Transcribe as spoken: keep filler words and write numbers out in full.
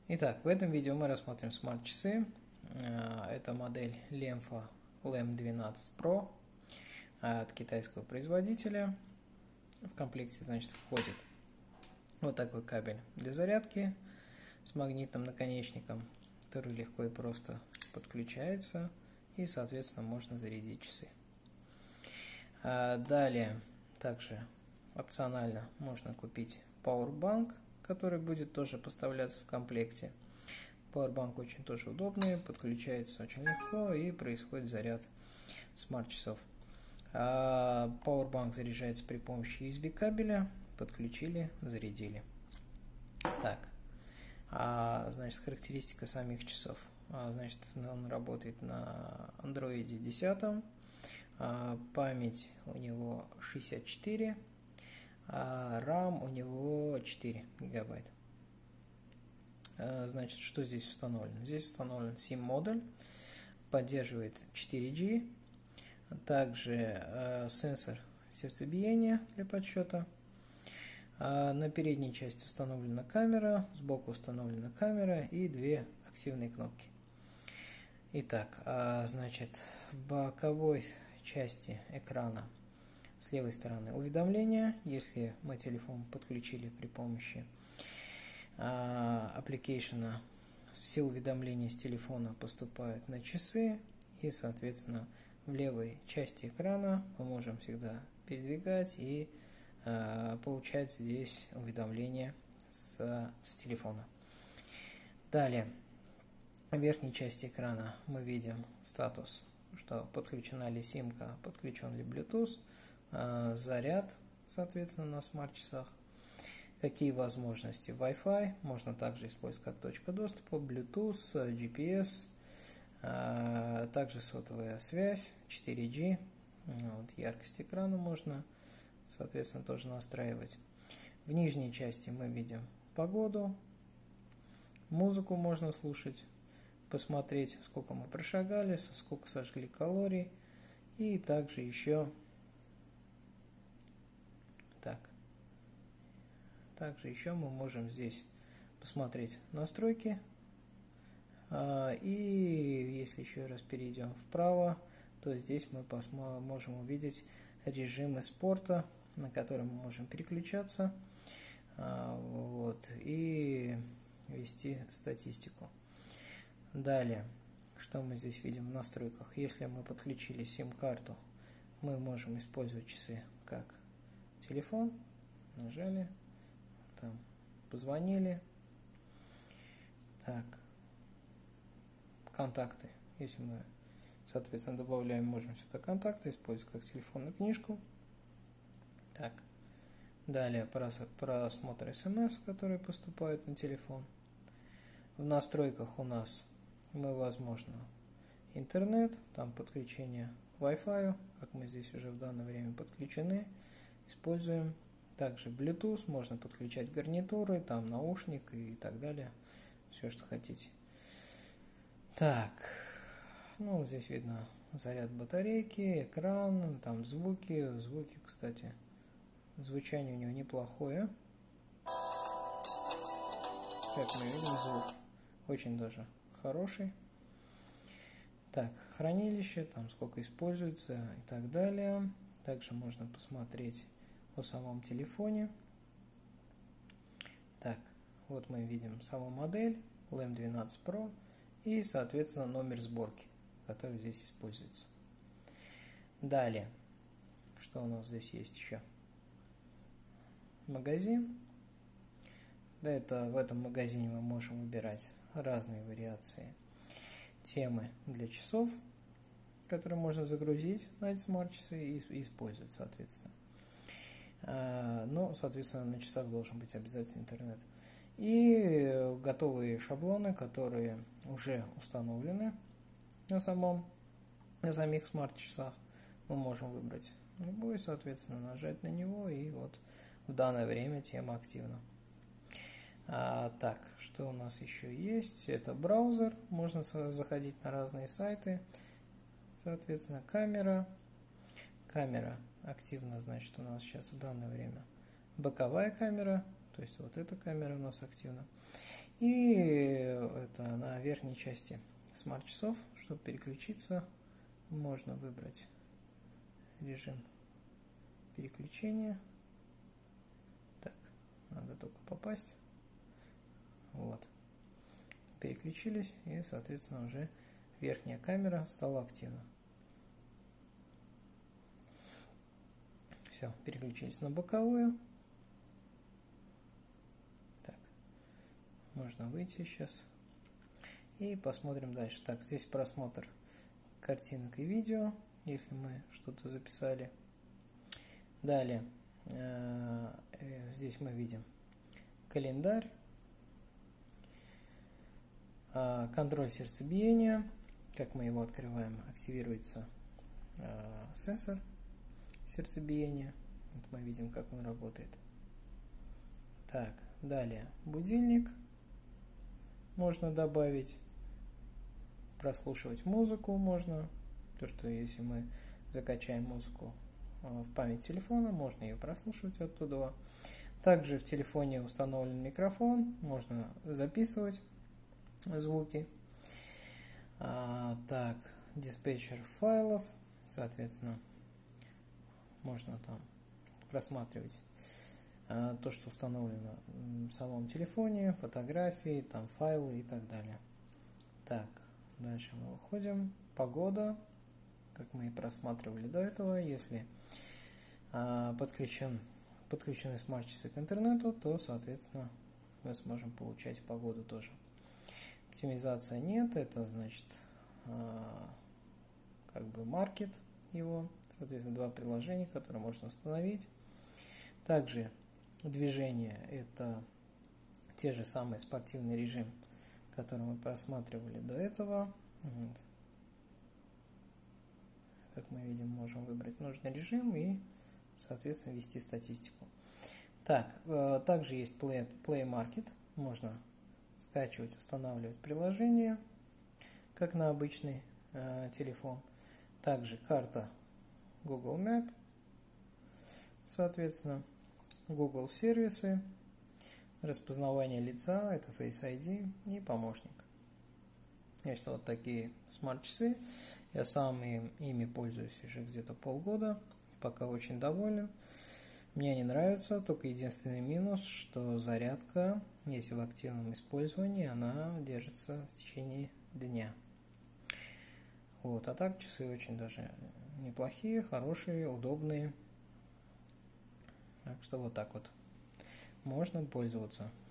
Итак, в этом видео мы рассмотрим смарт-часы. Это модель Lemfa Lem двенадцать Pro от китайского производителя. В комплекте, значит, входит вот такой кабель для зарядки с магнитным наконечником, который легко и просто подключается, и, соответственно, можно зарядить часы. Далее, также опционально можно купить Powerbank, который будет тоже поставляться в комплекте. Powerbank очень тоже удобный, подключается очень легко и происходит заряд смарт-часов. Powerbank заряжается при помощи ю эс би кабеля, подключили, зарядили. Так, а, значит, характеристика самих часов. А, значит, он работает на Android десять, а, память у него шестьдесят четыре, а RAM у него четыре гигабайта. Значит, что здесь установлено? Здесь установлен сим-модуль, поддерживает четыре джи, также э, сенсор сердцебиения для подсчета. А на передней части установлена камера, сбоку установлена камера и две активные кнопки. Итак, а, значит, в боковой части экрана с левой стороны уведомления, если мы телефон подключили при помощи аппликейшена, все уведомления с телефона поступают на часы, и, соответственно, в левой части экрана мы можем всегда передвигать, и э, получается здесь уведомление с, с телефона. Далее, в верхней части экрана мы видим статус, что подключена ли симка, подключен ли Bluetooth, э, заряд, соответственно, на смарт-часах. Какие возможности? Wi-Fi можно также использовать как точка доступа, Bluetooth, джи пи эс, также сотовая связь, четыре джи, вот, яркость экрана можно, соответственно, тоже настраивать. В нижней части мы видим погоду, музыку можно слушать, посмотреть, сколько мы прошагали, сколько сожгли калорий, и также еще так. Также еще мы можем здесь посмотреть настройки. И если еще раз перейдем вправо, то здесь мы можем увидеть режимы спорта, на который мы можем переключаться, вот, и вести статистику. Далее, что мы здесь видим в настройках? Если мы подключили сим-карту, мы можем использовать часы как телефон, нажали, там, позвонили. Так, контакты. Если мы, соответственно, добавляем, можем сюда контакты использовать как телефонную книжку. Так, далее просмотр смс, которые поступают на телефон. В настройках у нас мы, возможно, интернет, там подключение к Wi-Fi, как мы здесь уже в данное время подключены, используем. Также Bluetooth, можно подключать гарнитуры, там наушник и так далее, все, что хотите. Так, ну, здесь видно заряд батарейки, экран, там звуки, звуки, кстати, звучание у него неплохое. Как мы видим, звук очень даже хороший. Так, хранилище, там сколько используется и так далее. Также можно посмотреть о самом телефоне. Так, вот мы видим саму модель Lem двенадцать Pro и, соответственно, номер сборки, который здесь используется. Далее, что у нас здесь есть еще? Магазин. Да, это в этом магазине мы можем выбирать разные вариации темы для часов, которые можно загрузить на эти смарт-часы и использовать, соответственно. Но, соответственно, на часах должен быть обязательно интернет. И готовые шаблоны, которые уже установлены на самом, на самих смарт-часах. Мы можем выбрать любой, соответственно, нажать на него, и вот в данное время тема активна. А, так, что у нас еще есть? Это браузер, можно заходить на разные сайты. Соответственно, камера. Камера активна, значит, у нас сейчас в данное время боковая камера, то есть вот эта камера у нас активна. И это на верхней части смарт-часов, чтобы переключиться, можно выбрать режим переключения. Так, надо только попасть. Вот. Переключились, и, соответственно, уже верхняя камера стала активна. Все, переключились на боковую. Так, можно выйти сейчас. И посмотрим дальше. Так, здесь просмотр картинок и видео, если мы что-то записали. Далее, э, э, здесь мы видим календарь, э, контроль сердцебиения. Как мы его открываем, активируется э, сенсор сердцебиения. Вот мы видим, как он работает. Так, далее будильник можно добавить. Прослушивать музыку можно. То, что если мы закачаем музыку в память телефона, можно ее прослушивать оттуда. Также в телефоне установлен микрофон, можно записывать звуки. А, так, диспетчер файлов, соответственно, можно там просматривать а, то, что установлено в самом телефоне, фотографии, там файлы и так далее. Так. Дальше мы выходим. Погода, как мы и просматривали до этого. Если а, подключен, подключены смарт-часы к интернету, то, соответственно, мы сможем получать погоду тоже. Оптимизация нет, это значит а, как бы маркет его. Соответственно, два приложения, которые можно установить. Также движение — это те же самые спортивный режим, который мы просматривали до этого. Вот. Как мы видим, можем выбрать нужный режим и, соответственно, ввести статистику. Так, э, также есть Play, Play Market. Можно скачивать, устанавливать приложение, как на обычный э, телефон. Также карта Google Map, соответственно, Google сервисы, распознавание лица, это Face ай ди и помощник. Есть вот такие смарт-часы. Я сам им, ими пользуюсь уже где-то полгода. Пока очень доволен. Мне они нравятся, только единственный минус, что зарядка, если в активном использовании, она держится в течение дня. Вот, а так часы очень даже неплохие, хорошие, удобные. Так что вот так вот можно пользоваться.